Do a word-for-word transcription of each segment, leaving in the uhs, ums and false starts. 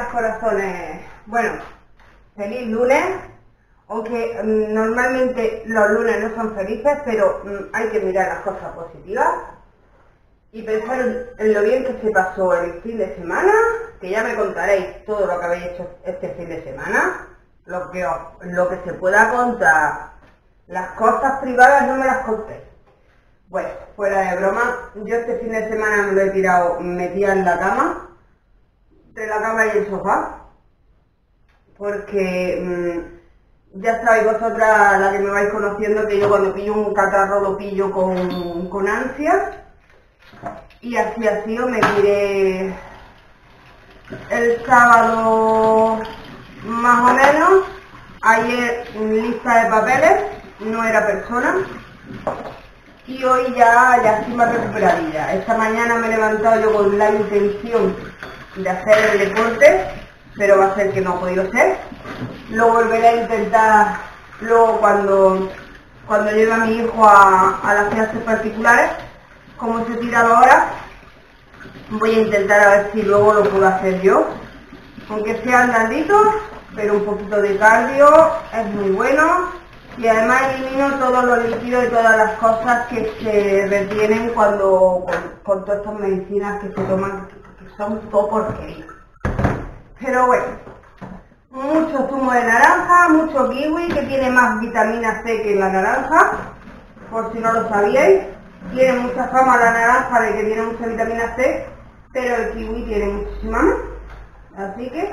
corazones. Bueno, feliz lunes, aunque mmm, normalmente los lunes no son felices, pero mmm, hay que mirar las cosas positivas y pensar en lo bien que se pasó el fin de semana, que ya me contaréis todo lo que habéis hecho este fin de semana, lo que, os, lo que se pueda contar. Las cosas privadas no me las contéis. Bueno, fuera de broma, yo este fin de semana me lo he tirado metida en la cama, entre la cama y el sofá, porque mmm, ya sabéis vosotras, la que me vais conociendo, que yo cuando pillo un catarro lo pillo con, con ansia, y así ha sido. Me tiré el sábado más o menos, ayer lista de papeles, no era persona, y hoy ya, ya estoy más recuperadilla. Esta mañana me he levantado yo con la intención de hacer el deporte, pero va a ser que no ha podido ser. Lo volveré a intentar luego cuando, cuando lleve a mi hijo a, a las clases particulares, como se tira ahora. Voy a intentar a ver si luego lo puedo hacer yo, aunque sea andandito, pero un poquito de cardio es muy bueno. Y además elimino todos los líquidos y todas las cosas que se retienen cuando con, con todas estas medicinas que se toman, que, que son todo porquería. Pero bueno, mucho zumo de naranja, mucho kiwi, que tiene más vitamina C que la naranja, por si no lo sabíais. Tiene mucha fama la naranja de que tiene mucha vitamina C, pero el kiwi tiene muchísima más. Así que,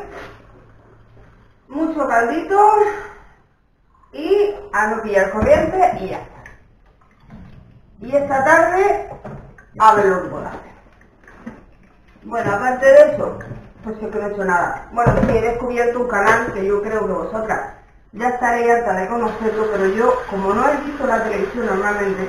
mucho caldito y a no pillar corriente y ya está. Y esta tarde a ver lo que puedo hacer. Bueno, aparte de eso, pues es que no he hecho nada. Bueno, sí, he descubierto un canal que yo creo que vosotras ya estaréis harta de conocerlo, pero yo, como no he visto la televisión normalmente,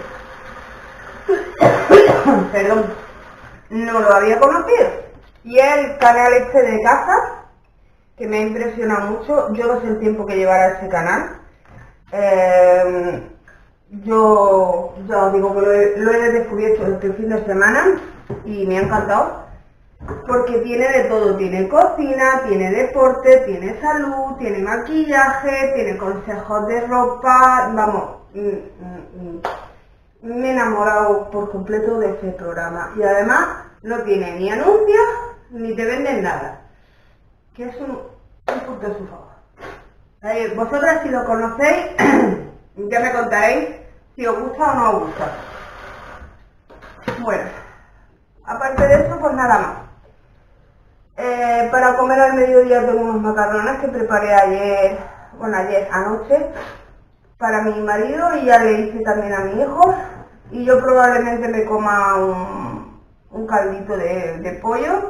perdón, no lo había conocido. Y es el canal este de casa, que me ha impresionado mucho. Yo no sé el tiempo que llevará ese canal. Eh, yo ya os digo que lo he, lo he descubierto este fin de semana y me ha encantado, porque tiene de todo. Tiene cocina, tiene deporte, tiene salud, tiene maquillaje, tiene consejos de ropa. Vamos, mm, mm, me he enamorado por completo de este programa. Y además no tiene ni anuncios ni te venden nada, que es un, un punto a su favor. Eh, vosotras, si lo conocéis, ya me contaréis si os gusta o no os gusta. Bueno, aparte de eso, pues nada más. Eh, para comer al mediodía tengo unos macarrones que preparé ayer, bueno, ayer anoche, para mi marido, y ya le hice también a mi hijo. Y yo probablemente me coma un, un caldito de, de pollo.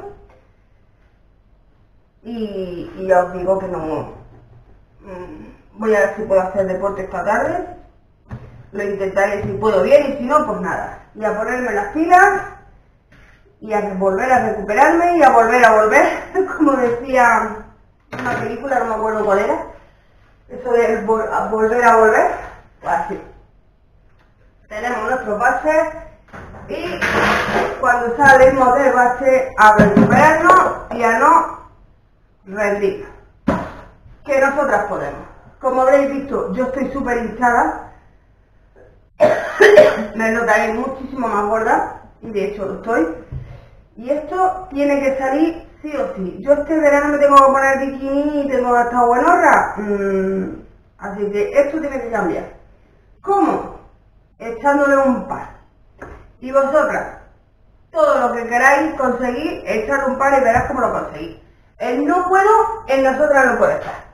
Y, y ya os digo que no... Voy a ver si puedo hacer deporte esta tarde. Lo intentaré si puedo bien, y si no, pues nada. Y a ponerme las pilas y a volver a recuperarme y a volver a volver, como decía una película, no me acuerdo cuál era, eso de vol a volver a volver, pues así. Tenemos nuestros baches y cuando salimos del bache a recuperarnos y a no rendir, que nosotras podemos. Como habréis visto, yo estoy súper hinchada, me notaréis muchísimo más gorda, y de hecho lo estoy, y esto tiene que salir sí o sí. Yo este verano me tengo que poner bikini y tengo que estar buenorra, mm, así que esto tiene que cambiar. ¿Cómo? Echándole un par. Y vosotras, todo lo que queráis conseguir, echarle un par y verás cómo lo conseguís. El no puedo, en nosotras no puede estar.